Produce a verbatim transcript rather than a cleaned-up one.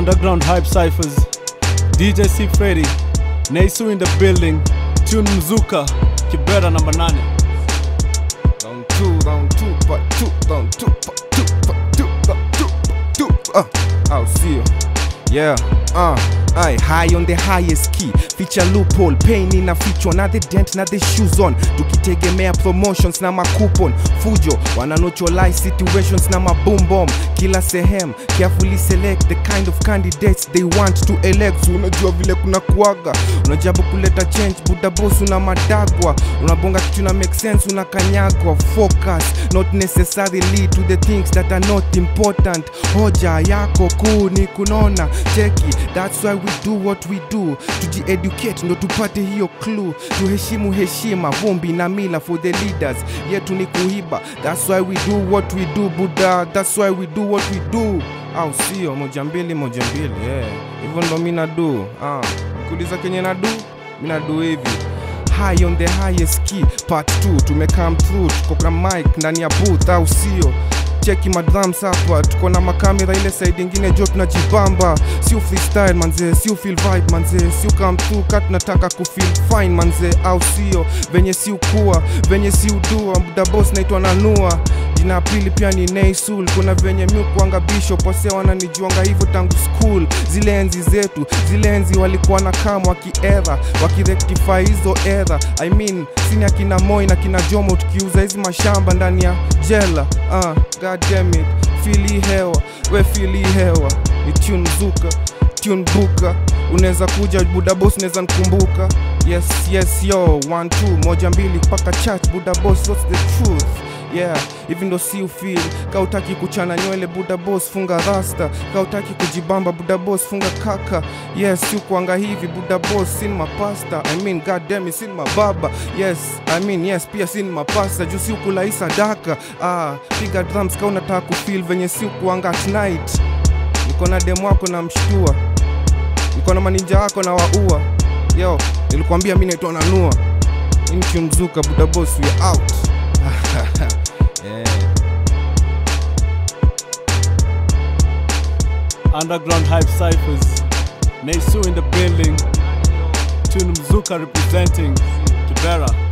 Underground Hype Cyphers, D J C-Freddy, Naysul in the building, Tune Mzuka, Kibera number nine. Round two, round two, part two, round two, part two, part two, part two, part two. Uh, I'll see you. Yeah, uh, aye, high on the highest key. Feature loophole, pain in a feature, na the dent, na the shoes on. Tukitegemea promotions na makupon. Fujo, wana neutralize situations na maboom bomb. Kila sehem, carefully select the kind of candidates they want to elect. So unajua vile kuna kuaga, unajabu kuleta change, buda boss una madagwa. Unabonga kitu na make sense, unakanyagwa. Focus, not necessarily to the things that are not important. Hoja yako kuu ni kunona. Cheki, that's why we do what we do. Tuji-educate ndo tupate hiyo clue. Tuheshimu heshima, vumbi na mila for the leaders. Yetu ni kuiba, that's why we do what we do, Buddha. That's why we do what we do. Au sio, moja mbili, moja mbili, yeah. Hivyo ndo mina do. Ah, kuuliza kenye na do, mina do hivi. High on the highest key, part two. Tumecome through, tuko kwa mic ndani ya booth, au sio. Cheki madrums hapa, tuko na makamera ile side ingine jo tunajibamba. Siu freestyle manze, siu feel vibe manze, siu come through kat nataka kufeel fine manze, au sio. Venye siu kuwa, venye siu dua, buda boss naitwa Nanua. Jina pili pia ni Naysul, kuna venye miu kuanga bishop, wase wananijuanga hivyo tangu school. Zile enzi zetu, zile enzi walikuwa na kama waki-era, waki-rectify hizo era. I mean, sini akina Moi na kina Jomo tukiuza hizi mashamba ndani ya jela. Ah, uh, god damn it, feel hii hewa, we feel hii hewa. Ni Tune Mzuka, Tune Buka, uneza kuja buda boss neza nkumbuka. Yes, yes yo, one, two, moja mbili, paka chat, buda boss, what's the truth? Yeah, even though see you feel, kautaki kuchana nywele buda boss funga rasta, kautaki kujibamba buda boss funga kaka. Yes, si kuanga hivi buda boss sin mapasta. I mean god damn it sin mababa. Yes, I mean yes pia sin mapasta. Juu si kula sadaka. Ah, piga drums ka unataka kufeel venye si kuanga at night. Niko na demo wako na mshtua, niko na maninja wako na waua. Yo, nilikwambia mimi naitwa Nanua. In Tune Mzuka buda boss, we out. Yeah. Underground Hype Cyphers, Naysul in the building, Tune Mzuka representing Kibera.